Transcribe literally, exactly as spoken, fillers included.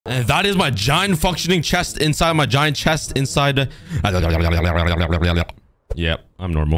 And that is my giant functioning chest inside my giant chest inside. Yep, I'm normal.